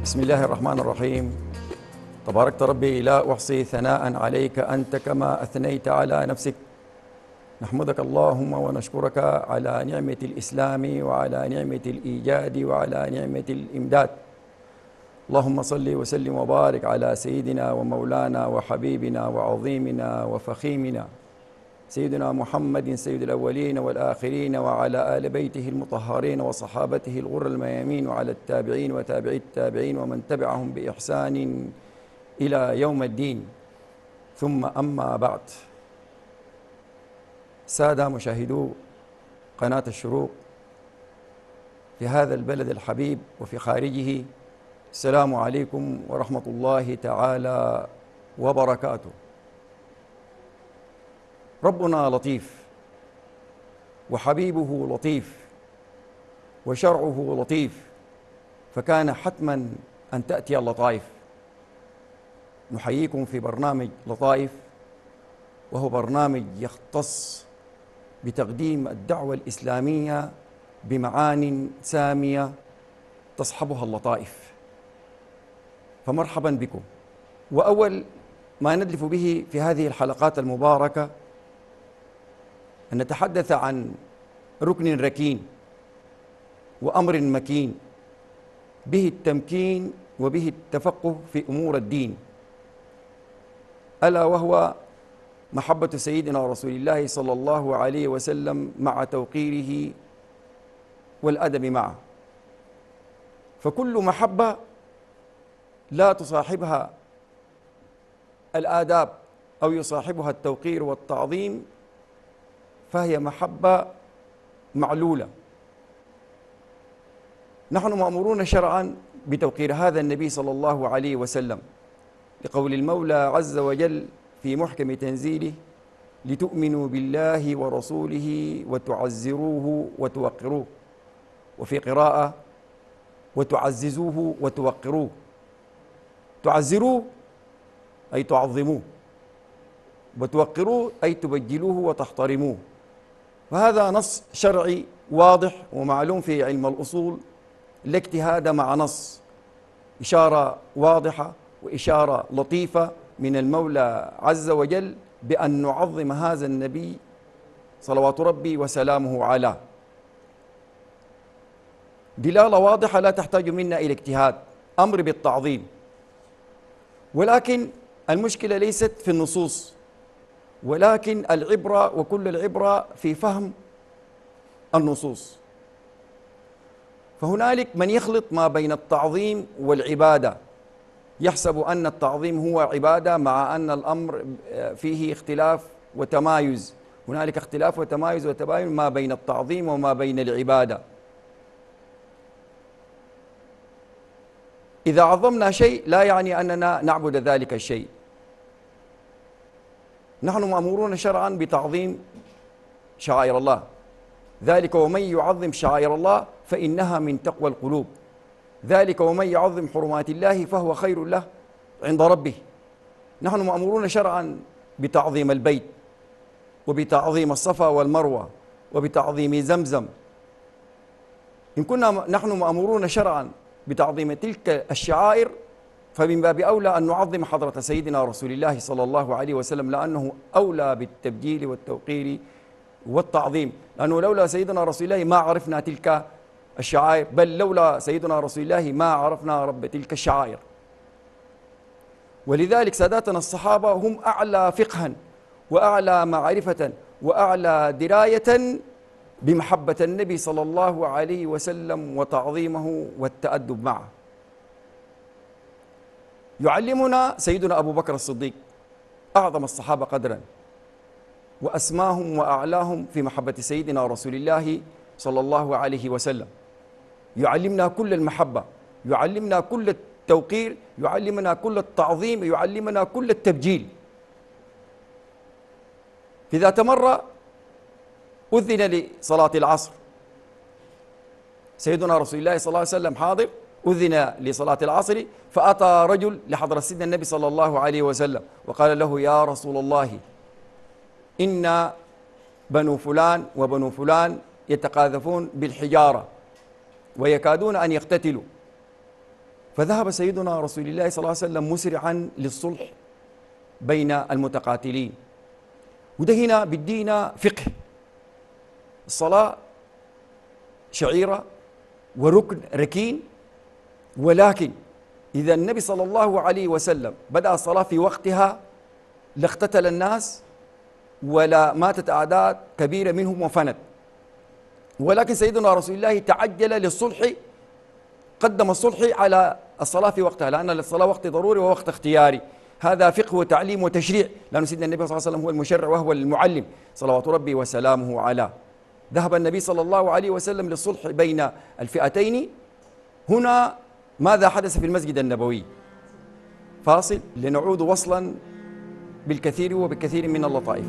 بسم الله الرحمن الرحيم. تباركت ربي لا أحصي ثناء عليك أنت كما أثنيت على نفسك. نحمدك اللهم ونشكرك على نعمة الإسلام وعلى نعمة الإيجاد وعلى نعمة الإمداد. اللهم صل وسلم وبارك على سيدنا ومولانا وحبيبنا وعظيمنا وفخيمنا سيدنا محمد سيد الأولين والآخرين، وعلى آل بيته المطهرين وصحابته الغر الميامين، وعلى التابعين وتابعي التابعين ومن تبعهم بإحسان إلى يوم الدين. ثم أما بعد، سادة مشاهدو قناة الشروق في هذا البلد الحبيب وفي خارجه، السلام عليكم ورحمة الله تعالى وبركاته. ربنا لطيف وحبيبه لطيف وشرعه لطيف، فكان حتما أن تأتي اللطائف. نحييكم في برنامج لطائف، وهو برنامج يختص بتقديم الدعوة الإسلامية بمعان سامية تصحبها اللطائف. فمرحبا بكم. وأول ما ندلف به في هذه الحلقات المباركة أن نتحدث عن ركن ركين وأمر مكين به التمكين وبه التفقه في أمور الدين، ألا وهو محبة سيدنا رسول الله صلى الله عليه وسلم مع توقيره والأدب معه. فكل محبة لا تصاحبها الآداب أو يصاحبها التوقير والتعظيم فهي محبة معلولة. نحن مأمورون شرعا بتوقير هذا النبي صلى الله عليه وسلم، لقول المولى عز وجل في محكم تنزيله: لتؤمنوا بالله ورسوله وتعزروه وتوقروه. وفي قراءة: وتعززوه وتوقروه. تعزروه أي تعظموه، وتوقروه أي تبجلوه وتحترموه. وهذا نص شرعي واضح ومعلوم في علم الأصول، لا اجتهاد مع نص، إشارة واضحة وإشارة لطيفة من المولى عز وجل بأن نعظم هذا النبي صلوات ربي وسلامه عليه. دلالة واضحة لا تحتاج منا إلى اجتهاد، أمر بالتعظيم. ولكن المشكلة ليست في النصوص، ولكن العبرة وكل العبرة في فهم النصوص. فهنالك من يخلط ما بين التعظيم والعبادة، يحسب أن التعظيم هو عبادة، مع أن الأمر فيه اختلاف وتمايز. هنالك اختلاف وتمايز وتباين ما بين التعظيم وما بين العبادة. إذا عظمنا شيء لا يعني أننا نعبد ذلك الشيء. نحن مأمورون شرعا بتعظيم شعائر الله، ذلك ومن يعظم شعائر الله فإنها من تقوى القلوب، ذلك ومن يعظم حرمات الله فهو خير له عند ربه. نحن مأمورون شرعا بتعظيم البيت، وبتعظيم الصفا والمروة، وبتعظيم زمزم. إن كنا نحن مأمورون شرعا بتعظيم تلك الشعائر، فمن باب أولى أن نعظم حضرة سيدنا رسول الله صلى الله عليه وسلم، لأنه أولى بالتبجيل والتوقير والتعظيم. لأنه لولا سيدنا رسول الله ما عرفنا تلك الشعائر، بل لولا سيدنا رسول الله ما عرفنا رب تلك الشعائر. ولذلك ساداتنا الصحابة هم أعلى فقها وأعلى معرفة وأعلى دراية بمحبة النبي صلى الله عليه وسلم وتعظيمه والتأدب معه. يعلمنا سيدنا أبو بكر الصديق أعظم الصحابة قدرا وأسماهم وأعلاهم في محبة سيدنا رسول الله صلى الله عليه وسلم. يعلمنا كل المحبة، يعلمنا كل التوقير، يعلمنا كل التعظيم، يعلمنا كل التبجيل. في ذات مرة أذن لصلاة العصر، سيدنا رسول الله صلى الله عليه وسلم حاضر، أذن لصلاة العصر، فأتى رجل لحضرة سيدنا النبي صلى الله عليه وسلم وقال له: يا رسول الله، إن بنو فلان وبنو فلان يتقاذفون بالحجارة ويكادون أن يقتتلوا، فذهب سيدنا رسول الله صلى الله عليه وسلم مسرعا للصلح بين المتقاتلين. وده هنا بدينا فقه. الصلاة شعيرة وركن ركين، ولكن إذا النبي صلى الله عليه وسلم بدأ الصلاة في وقتها لاقتتل الناس ولا ماتت أعداد كبيرة منهم وفنت، ولكن سيدنا رسول الله تعجل للصلح، قدم الصلح على الصلاة في وقتها، لأن الصلاة وقت ضروري ووقت اختياري. هذا فقه وتعليم وتشريع، لأن سيدنا النبي صلى الله عليه وسلم هو المشرع وهو المعلم صلوات ربي وسلامه عليه. ذهب النبي صلى الله عليه وسلم للصلح بين الفئتين. هنا ماذا حدث في المسجد النبوي؟ فاصل لنعود وصلا بالكثير وبكثير من اللطائف.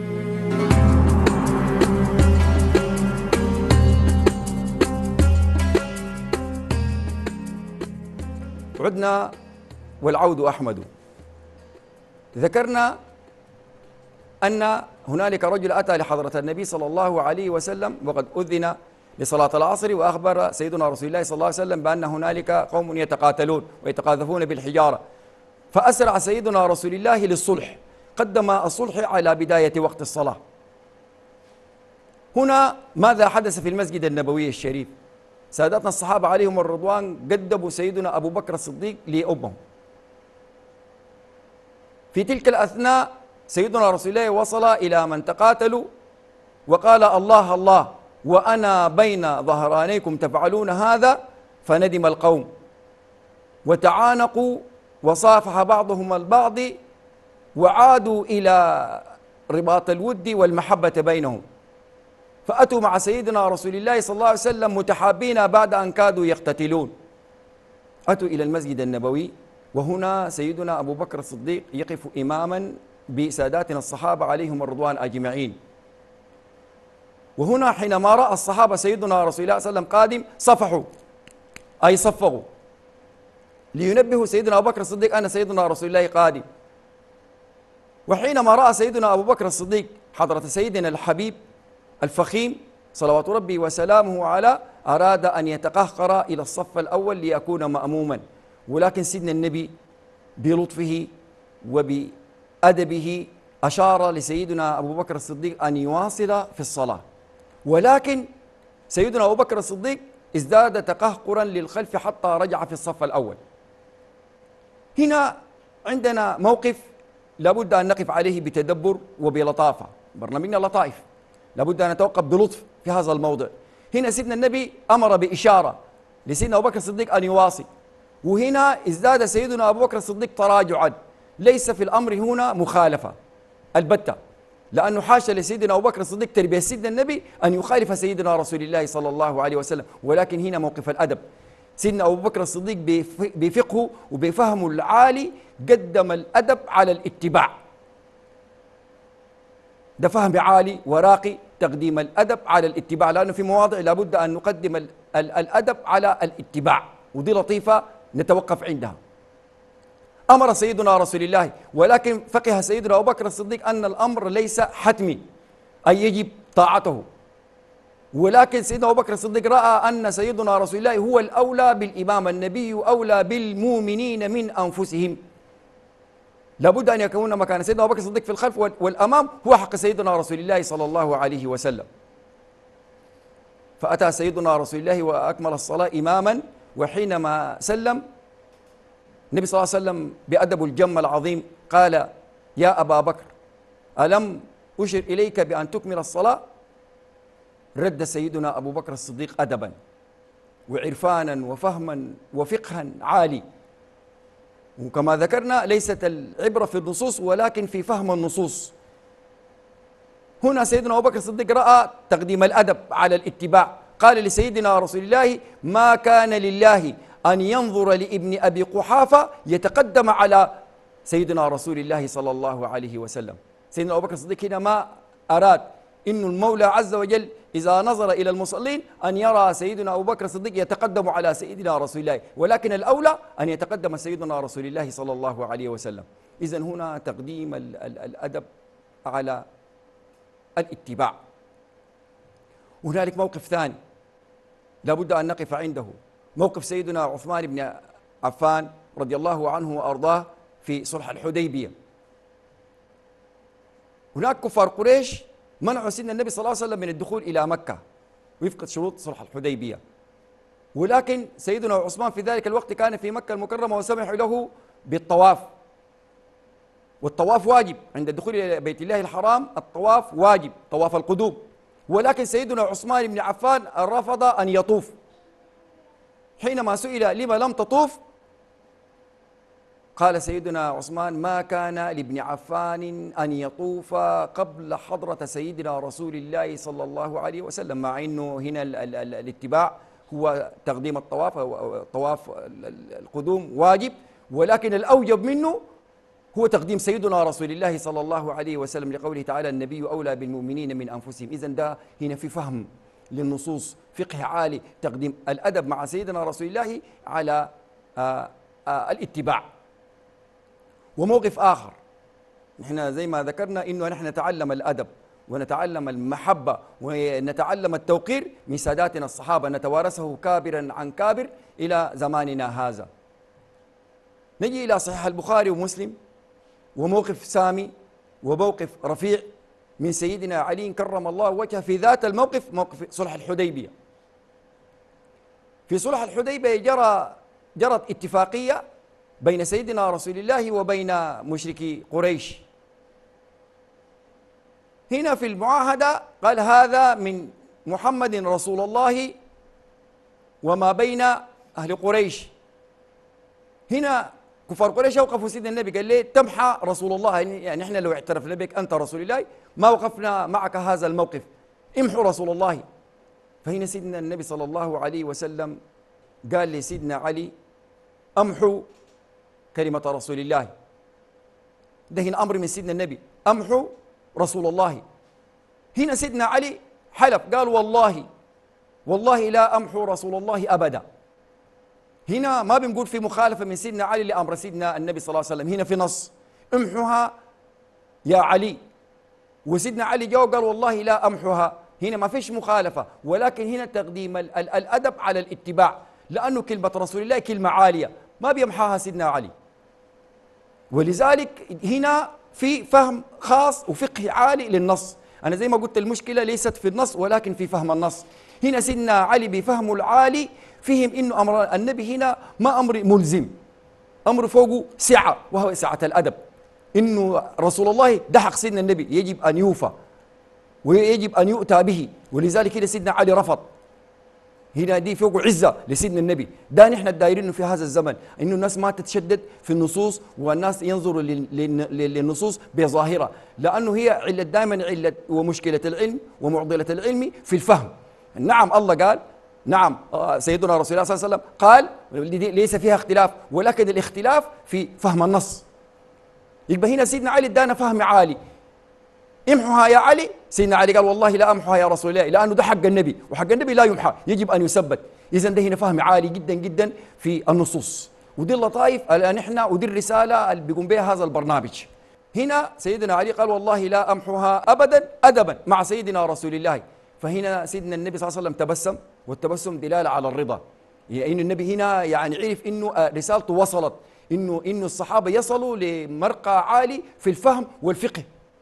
عدنا والعود أحمد. ذكرنا أن هنالك رجل أتى لحضرة النبي صلى الله عليه وسلم وقد أذن لصلاة العصر، وأخبر سيدنا رسول الله صلى الله عليه وسلم بأن هنالك قوم يتقاتلون ويتقاذفون بالحجارة، فأسرع سيدنا رسول الله للصلح، قدم الصلح على بداية وقت الصلاة. هنا ماذا حدث في المسجد النبوي الشريف؟ سادتنا الصحابة عليهم الرضوان قدموا سيدنا أبو بكر الصديق لأمهم. في تلك الأثناء سيدنا رسول الله وصل إلى من تقاتلوا وقال: الله الله وأنا بين ظهرانيكم تفعلون هذا، فندم القوم وتعانقوا وصافح بعضهم البعض وعادوا إلى رباط الود والمحبة بينهم، فأتوا مع سيدنا رسول الله صلى الله عليه وسلم متحابين بعد أن كادوا يقتتلون. أتوا إلى المسجد النبوي، وهنا سيدنا أبو بكر الصديق يقف إماما بساداتنا الصحابة عليهم الرضوان أجمعين. وهنا حينما رأى الصحابة سيدنا رسول الله صلى الله عليه وسلم قادم صفحوا، أي صفقوا لينبهوا سيدنا أبو بكر الصديق أن سيدنا رسول الله قادم. وحينما رأى سيدنا أبو بكر الصديق حضرة سيدنا الحبيب الفخيم صلوات ربي وسلامه على، أراد أن يتقهقر إلى الصف الأول ليكون مأموما، ولكن سيدنا النبي بلطفه وبأدبه أشار لسيدنا أبو بكر الصديق أن يواصل في الصلاة، ولكن سيدنا أبو بكر الصديق ازداد تقهقرا للخلف حتى رجع في الصف الأول. هنا عندنا موقف لابد أن نقف عليه بتدبر وبلطافة، برنامجنا لطائف، لابد أن نتوقف بلطف في هذا الموضع. هنا سيدنا النبي أمر بإشارة لسيدنا أبو بكر الصديق أن يواصل، وهنا ازداد سيدنا أبو بكر الصديق تراجعا. ليس في الأمر هنا مخالفة البتة، لأنه حاشا لسيدنا أبو بكر الصديق تربية سيدنا النبي أن يخالف سيدنا رسول الله صلى الله عليه وسلم، ولكن هنا موقف الأدب. سيدنا أبو بكر الصديق بفقهه وبفهمه العالي قدم الأدب على الاتباع. ده فهم عالي وراقي، تقديم الأدب على الاتباع، لأنه في مواضع لابد أن نقدم الأدب على الاتباع، ودي لطيفة نتوقف عندها. أمر سيدنا رسول الله، ولكن فقه سيدنا أبو بكر الصديق أن الأمر ليس حتمي أي يجب طاعته، ولكن سيدنا أبو بكر الصديق رأى أن سيدنا رسول الله هو الأولى بالإمام، النبي أولى بالمؤمنين من أنفسهم، لابد أن يكون مكان سيدنا أبو بكر الصديق في الخلف، والأمام هو حق سيدنا رسول الله صلى الله عليه وسلم. فأتى سيدنا رسول الله وأكمل الصلاة إماما، وحينما سلم النبي صلى الله عليه وسلم بأدب الجم العظيم قال: يا أبا بكر ألم أشر إليك بأن تكمل الصلاة؟ رد سيدنا أبو بكر الصديق أدبا وعرفانا وفهما وفقها عالي. وكما ذكرنا ليست العبرة في النصوص ولكن في فهم النصوص. هنا سيدنا أبو بكر الصديق رأى تقديم الأدب على الاتباع، قال لسيدنا رسول الله: ما كان لله أن ينظر لابن أبي قحافة يتقدم على سيدنا رسول الله صلى الله عليه وسلم. سيدنا أبو بكر الصديق هنا ما أراد إن المولى عز وجل إذا نظر إلى المصلين أن يرى سيدنا أبو بكر الصديق يتقدم على سيدنا رسول الله، ولكن الأولى أن يتقدم سيدنا رسول الله صلى الله عليه وسلم. إذن هنا تقديم الأدب على الاتباع. هنالك موقف ثاني لابد أن نقف عنده، موقف سيدنا عثمان بن عفان رضي الله عنه وأرضاه في صلح الحديبية. هناك كفار قريش منعوا سيدنا النبي صلى الله عليه وسلم من الدخول إلى مكة وفق شروط صلح الحديبية، ولكن سيدنا عثمان في ذلك الوقت كان في مكة المكرمة وسمحوا له بالطواف، والطواف واجب عند الدخول إلى بيت الله الحرام، الطواف واجب طواف القدوم، ولكن سيدنا عثمان بن عفان رفض أن يطوف. حينما سئل لما لم تطوف قال سيدنا عثمان ما كان لابن عفان أن يطوف قبل حضرة سيدنا رسول الله صلى الله عليه وسلم، مع أنه هنا الاتباع هو تقديم الطواف أو طواف القدوم واجب، ولكن الأوجب منه هو تقديم سيدنا رسول الله صلى الله عليه وسلم لقوله تعالى النبي أولى بالمؤمنين من أنفسهم. إذن ده هنا في فهم للنصوص، فقه عالي، تقديم الأدب مع سيدنا رسول الله على الاتباع. وموقف آخر، نحن زي ما ذكرنا إنه نحن نتعلم الأدب ونتعلم المحبة ونتعلم التوقير من ساداتنا الصحابة، نتوارثه كابرا عن كابر إلى زماننا هذا. نجي إلى صحيح البخاري ومسلم، وموقف سامي وموقف رفيع من سيدنا علي كرم الله وجهه في ذات الموقف، موقف صلح الحديبية. في صلح الحديبية جرت اتفاقية بين سيدنا رسول الله وبين مشركي قريش. هنا في المعاهدة قال هذا من محمد رسول الله وما بين أهل قريش. هنا كفار قريش وقفوا سيدنا النبي قال ليه تمحى رسول الله، يعني احنا لو اعترفنا بك أنت رسول الله ما وقفنا معك هذا الموقف، امحوا رسول الله. فهنا سيدنا النبي صلى الله عليه وسلم قال لسيدنا علي امحوا كلمة رسول الله. ده هنا أمر من سيدنا النبي، امحوا رسول الله. هنا سيدنا علي حلف قال والله لا أمحو رسول الله أبدا. هنا ما بنقول في مخالفة من سيدنا علي لأمر سيدنا النبي صلى الله عليه وسلم، هنا في نص امحوها يا علي، وسيدنا علي جاوب قال والله لا أمحوها. هنا ما فيش مخالفة، ولكن هنا تقديم الأدب على الاتباع، لأنه كلمة رسول الله كلمة عالية ما بيمحاها سيدنا علي. ولذلك هنا في فهم خاص وفقه عالي للنص. أنا زي ما قلت المشكلة ليست في النص ولكن في فهم النص. هنا سيدنا علي بفهمه العالي فهم إنه أمر النبي هنا ما أمر ملزم، أمر فوقه سعة، وهو سعة الأدب، إنه رسول الله ده حق سيدنا النبي يجب أن يوفى ويجب أن يؤتى به، ولذلك هنا سيدنا علي رفض. هنا دي فوق عزة لسيدنا النبي. ده نحن الدايرين في هذا الزمن، إنه الناس ما تتشدد في النصوص والناس ينظروا للنصوص بظاهرة، لأنه هي علة دائما علة ومشكلة العلم ومعضلة العلم في الفهم. نعم الله قال، نعم سيدنا رسول الله صلى الله عليه وسلم قال ليس فيها اختلاف، ولكن الاختلاف في فهم النص. يبقى هنا سيدنا علي ادانا فهم عالي، امحوها يا علي. سيدنا علي قال والله لا امحوها يا رسول الله، لانه ده حق النبي، وحق النبي لا يمحى، يجب ان يثبت. اذا ده هنا فهم عالي جدا جدا في النصوص، ودي اللطائف اللي نحن ودي الرساله اللي بيقوم بها هذا البرنامج. هنا سيدنا علي قال والله لا امحوها ابدا ادبا مع سيدنا رسول الله. فهنا سيدنا النبي صلى الله عليه وسلم تبسم، والتبسم دلاله على الرضا، يعني النبي هنا يعني عرف انه رسالته وصلت، انه الصحابه يصلوا لمرقى عالي في الفهم والفقه.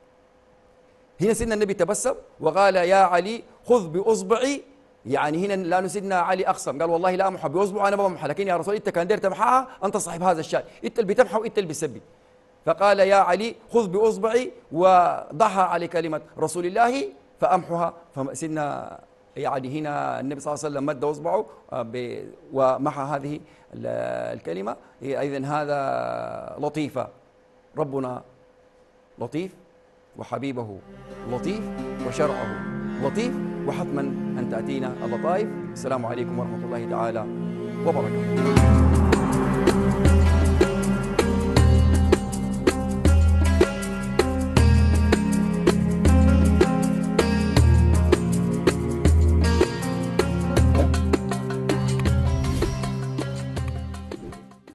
هنا سيدنا النبي تبسم وقال يا علي خذ بأصبعي، يعني هنا لأنه سيدنا علي أقسم قال والله لا أمحى بأصبعي، أنا بمحى، لكن يا رسول أنت كان دير تمحاها، أنت صاحب هذا الشأن، أنت اللي بتمحى وأنت اللي بتسبي. فقال يا علي خذ بأصبعي وضعها على كلمة رسول الله فأمحها. فسيدنا يعني هنا النبي صلى الله عليه وسلم مد أصبعه ومحى هذه الكلمة. إذن هذا لطيفة، ربنا لطيف وحبيبه لطيف وشرعه لطيف، وحتما أن تأتينا اللطائف. السلام عليكم ورحمة الله تعالى وبركاته.